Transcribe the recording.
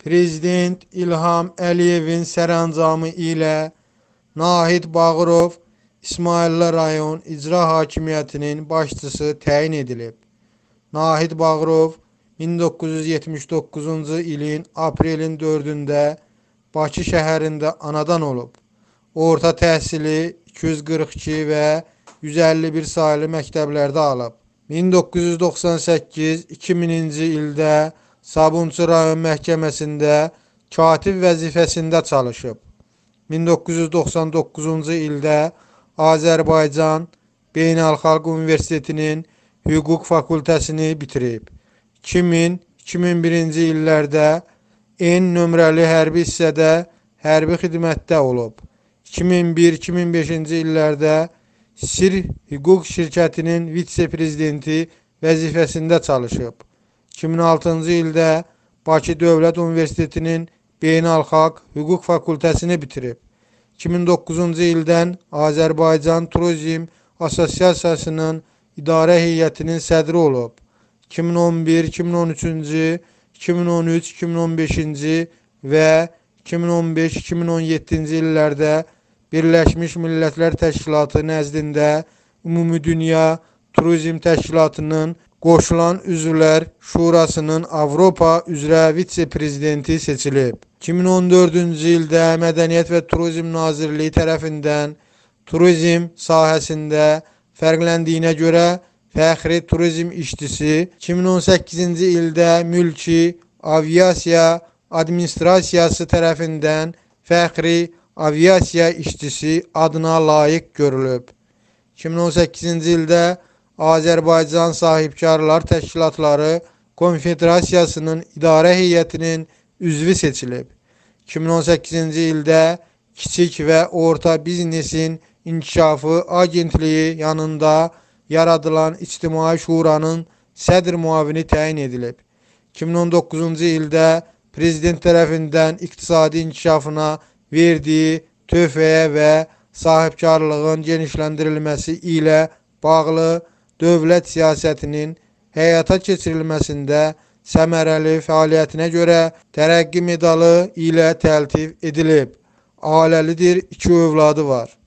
Prezident İlham Əliyevin sərəncamı ilə Nahid Bağırov İsmayıllı rayon İcra Hakimiyyətinin başçısı təyin edilib. Nahid Bağırov 1979-cu ilin aprelin 4-də Bakı şəhərində anadan olub. Orta təhsili 242 və 151 sayılı məktəblərdə alıb. 1998-2000-ci ildə Sabunçu rayon məhkəməsində katib vəzifəsində çalışıb. 1999-cu ildə Azərbaycan Beynəlxalq Universitetinin Hüquq fakültəsini bitirib. 2000-2001-ci illərdə N nömrəli hərbi hissədə hərbi xidmətdə olub. 2001-2005-ci illərdə Sir Hüquq şirkətinin vitse-prezidenti vəzifəsində çalışıb. 2006-cı ildə Bakı Dövlət Universitetinin Beynəlxalq Hüquq fakültəsini bitirib. 2009-cu ildən Azərbaycan Turizm Assosiasiyasının idarə heyətinin sədri olub. 2011-2013-cü, 2013-2015-ci və 2015-2017-ci illərdə Birləşmiş Millətlər Təşkilatı nəzdində Ümumdünya Turizm Təşkilatının qoşulan üzvlər Şurasının Avropa üzrə vitse-prezidenti seçilib. 2014-cü ildə Mədəniyyət və Turizm Nazirliyi tərəfindən turizm sahəsində fərqləndiyinə görə fəxri turizm işçisi, 2018-ci ildə Mülki Aviasiya Administrasiyası tərəfindən fəxri aviasiya işçisi adına layiq görülüb. 2018-ci ildə Azərbaycan Sahibkarlar Təşkilatları Konfederasiyasının idarə heyətinin üzvü seçilib. 2018-ci ildə Kiçik və Orta Biznesin İnkişafı Agentliyi yanında yaradılan İctimai Şuranın sədr müavini təyin edilib. 2019-cu ildə Prezident tərəfindən iqtisadi inkişafına verdiyi töhfəyə və sahibkarlığın genişləndirilməsi ilə bağlı dövlət siyasətinin həyata keçirilməsində səmərəli fəaliyyətinə görə tərəqqi medalı ilə təltif edilib. Ailəlidir, 2 övladı var.